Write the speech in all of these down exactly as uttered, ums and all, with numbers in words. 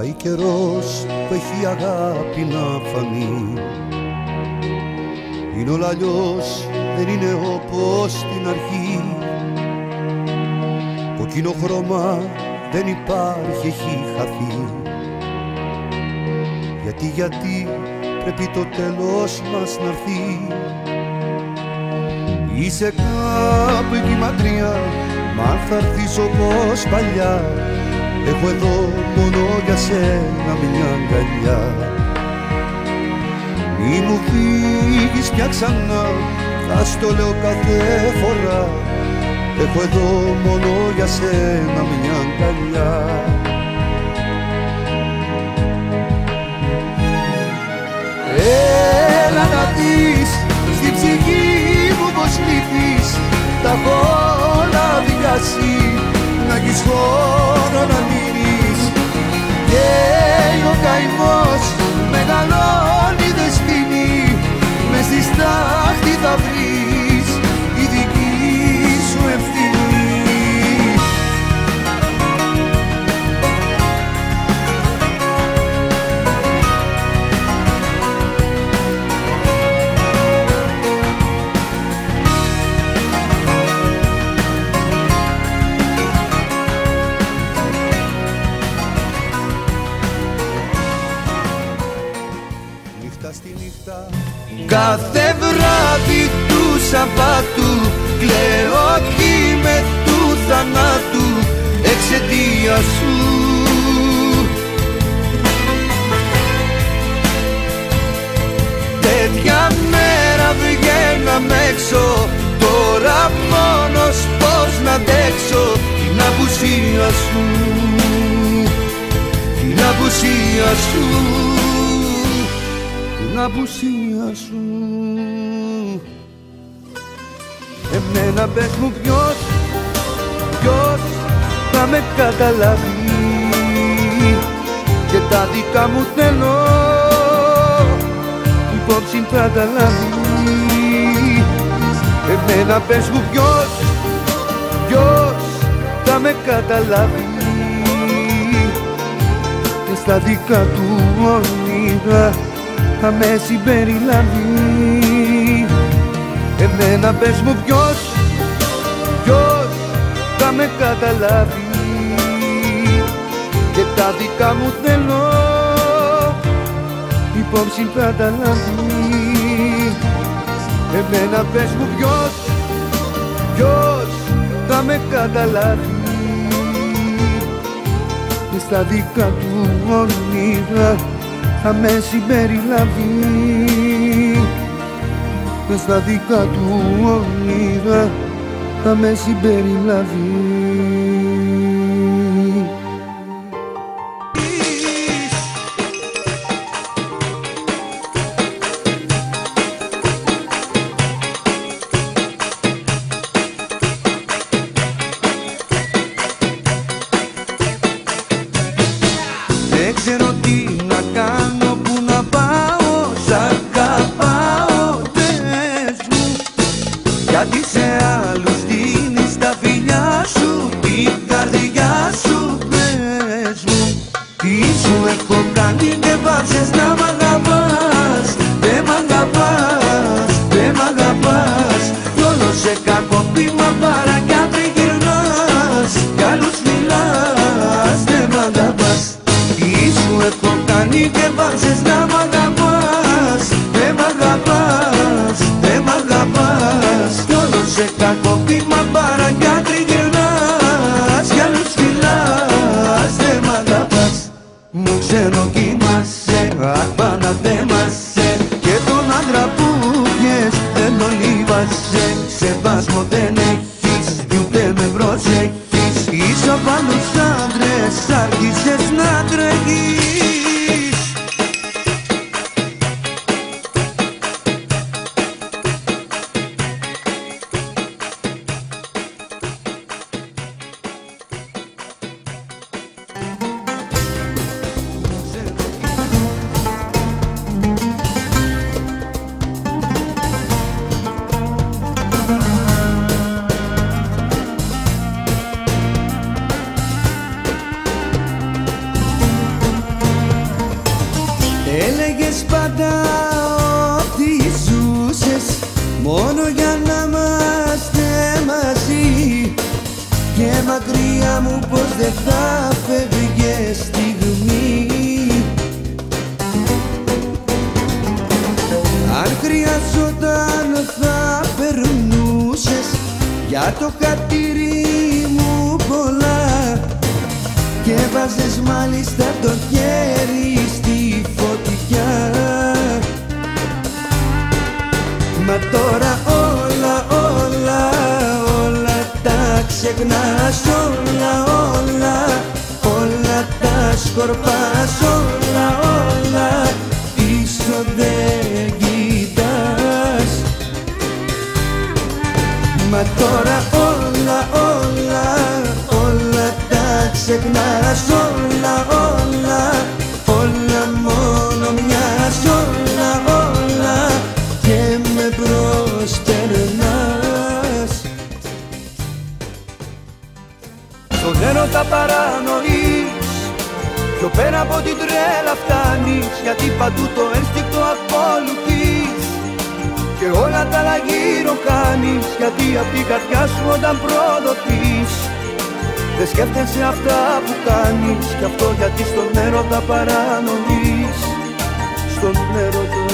Πάει καιρός που έχει αγάπη να φανεί. Είναι όλα αλλιώς, δεν είναι όπως στην αρχή. Κοκκίνο χρώμα δεν υπάρχει, έχει χαθεί. Γιατί, γιατί πρέπει το τέλος μας να έρθει. Είσαι κάπου εκεί μακριά, μα αν θα έρθεις όπως παλιά, έχω εδώ μόνο για σένα μια αγκαλιά. Μη μου φύγεις πια ξανά, θα στο λέω κάθε φορά, έχω εδώ μόνο για σένα μια αγκαλιά. Έλα να δεις στην ψυχή μου πως λείπεις, τα έχω όλα διάσει, να έχεις χώρο να μείνεις. Και ο καημός μεγαλώνει δεν σβήνει, μες στη στάχτη θα βρεις η δική σου ευθύνη. Κάθε βράδυ του Σαββάτου κλαίω εκεί με του θανάτου εξαιτίας σου. Τέτοια μέρα βγαίναμε έξω, τώρα μόνος πώς να αντέξω την απουσία σου, την απουσία σου, την απουσία σου. Εμένα πες μου ποιος, ποιος θα με καταλάβει, και τα δικά μου θέλω υπόψη θα τα λάβει. Εμένα πες μου ποιος, ποιος θα με καταλάβει, και στα δικά του όνειρα θα με συμπεριλάβει. Εμένα πες μου ποιος, ποιος θα με καταλάβει, και τα δικά μου θέλω υπόψη θα τα λάβει. Εμένα πες μου ποιος, ποιος θα με καταλάβει, και στα δικά του όνειρα θα με συμπεριλάβει. Και στα δικά του όνειρα θα με συμπεριλάβει. Δεν ξέρω τι να κάνω, που να πάω, σ' αγαπάω, πες μου, γιατί σε άλλους δίνεις τα φιλιά σου, την καρδιά σου, πες μου. Τι σου έχω κάνει και βάζεις να μ' αγαπάς, δεν μ' αγαπάς, δεν μ' αγαπάς, κι όλο σε κακό πείμα παρά κι αν τριγυρνάς, κι άλλους μιλάς, δεν μ' αγαπάς. Τι σου έχω κάνει και βάζεις να μ' αγαπάς, δεν μ' αγαπάς, δεν μ' αγαπάς, κι όλο σε κακό πείμα παρά κι αν τριγυρνάς, κι άλλους φιλάς, δεν μ' αγαπάς. Μου ξενοκοιμάσαι, απαναθέμασαι, και τον άντρα που πιες δεν τον λίβασε. Σεβασμό δεν έχεις, ούτε με προσέχεις, είσαι απ' άλλους άντρες, άρχισες να τρέχεις. δεν θα φεύγε στιγμή. Αν χρειαζόταν θα περνούσες για το χατήρι μου πολλά και βάζες μάλιστα το χέρι στη φωτιά. Μα τώρα όλα, όλα, όλα τα ξεχνάς, όλα, όλα, όλα τα σκορπάς, όλα, όλα, πίσω δεν κοιτάς. Μα τώρα όλα, όλα, όλα τα ξεχνάς, όλα, όλα, όλα μόνο μιας, όλα, όλα και με προσπερνάς. Στον έρωτα παρανοείς, πιο πέρα από την τρέλα φτάνεις, γιατί παντού το ένστικτο ακολουθείς και όλα τα άλλα γύρω κάνεις, γιατί απ' την καρδιά σου όταν προδοθείς δεν σκέφτεσαι αυτά που κάνεις, κι αυτό γιατί στον έρωτα παρανοείς. Στον έρωτα,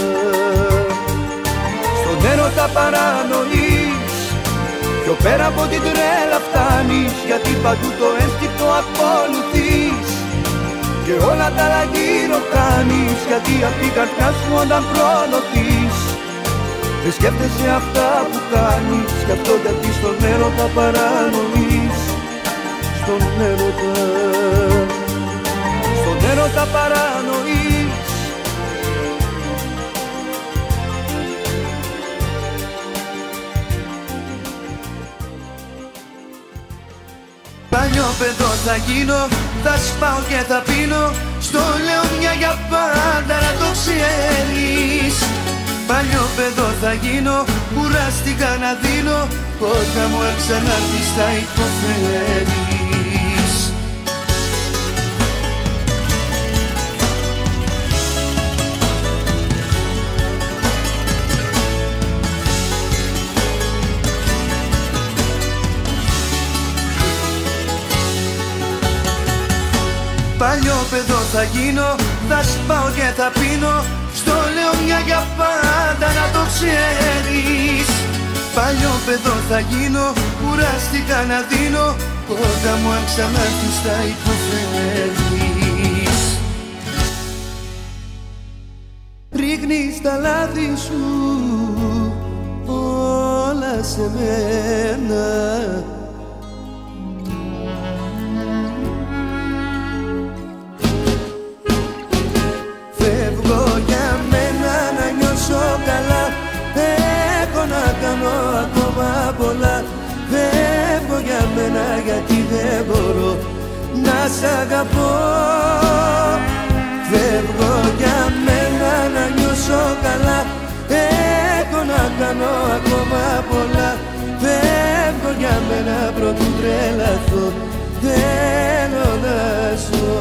στον έρωτα παρανοείς, πιο πέρα από την τρέλα φτάνεις, γιατί παντού το ένστικτο ακολουθείς και όλα τα άλλα γύρω κάνεις, γιατί απ' την καρδιά σου όταν προδοθείς δεν σκέφτεσαι αυτά που κάνεις, κι αυτό γιατί στον έρωτα παρανοείς. Στον έρωτα, στον έρωτα παρανοείς. Παλιό παιδό θα γίνω, θα σπάω και θα πίνω, στο λέω μια για πάντα να το ξέρεις. Παλιό παιδό θα γίνω, κουράστηκα να δίνω, όταν μου ξανάρθεις θα υποφέρεις. Παλιό παιδό θα γίνω, θα σπάω και θα πίνω, στο λέω μια για πάντα να το ξέρεις. Παλιό παιδό θα γίνω, κουράστηκα να δίνω, όταν μου αν ξανάρθεις θα υποφέρεις. Ρίχνεις τα λάθη σου όλα σε μένα, καλά, έχω να κάνω ακόμα πολλά. Φεύγω για μένα γιατί δεν μπορώ να σ' αγαπώ. Φεύγω για μένα να νιώσω καλά, έχω να κάνω ακόμα πολλά. Φεύγω για μένα πρωτού τρελαθώ, θέλω να ζω.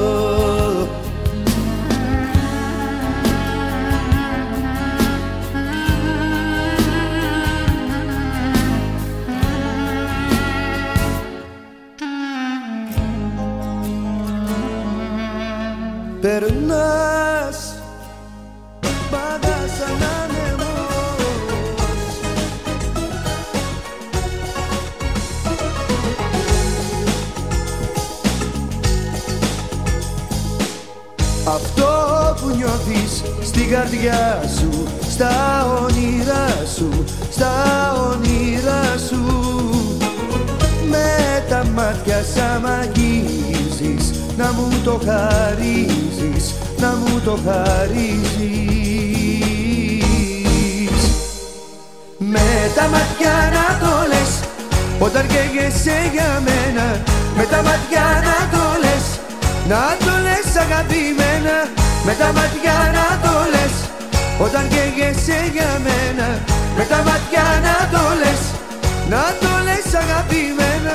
Περνάς πάντα σαν άνεμος, αυτό που νιώθεις στην καρδιά σου, στα όνειρά σου, στα όνειρά σου, με τα μάτια σαν μ' αγγίζεις, να μου το χαρίζεις, να μου το χαρίζεις. Με τα μάτια να το λες, όταν καίγεσαι για μένα, με τα μάτια να το λες, να το λες αγαπημένα. Με τα μάτια να το λες, όταν καίγεσαι για μένα, με τα μάτια να το λες, να το λες αγαπημένα.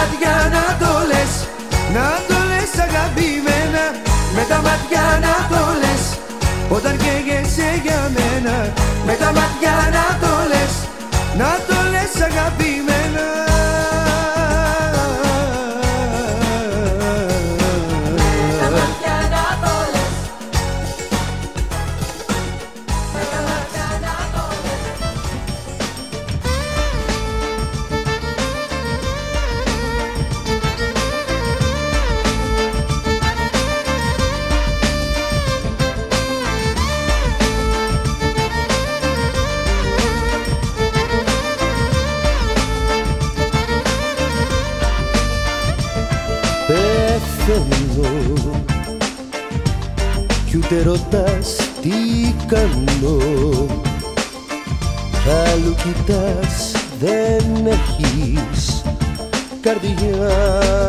μάτια να το λες, να το λες αγαπημένα, με τα μάτια να το λες, όταν καίγεσαι για μένα, με τα μάτια να το λες, να το λες αγαπημένα. Πεθαίνω κι ούτε ρωτάς τι κάνω, άλλου κοιτάς, δεν έχεις καρδιά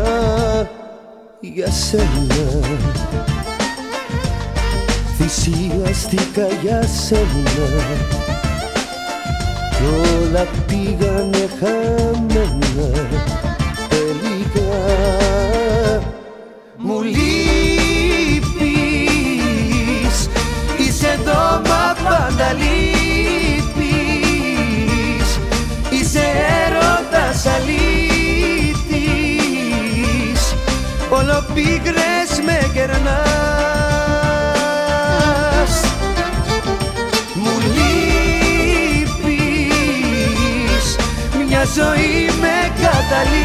για σένα. Θυσιαστήκα για σένα κι όλα πήγανε χαμένα τελικά. Μου λείπεις, είσαι εδώ μα πάντα λείπεις, είσαι έρωτας αλήτης, όλο πίκρες με κερνάς. Μου λείπεις, μια ζωή με καταλήγεις,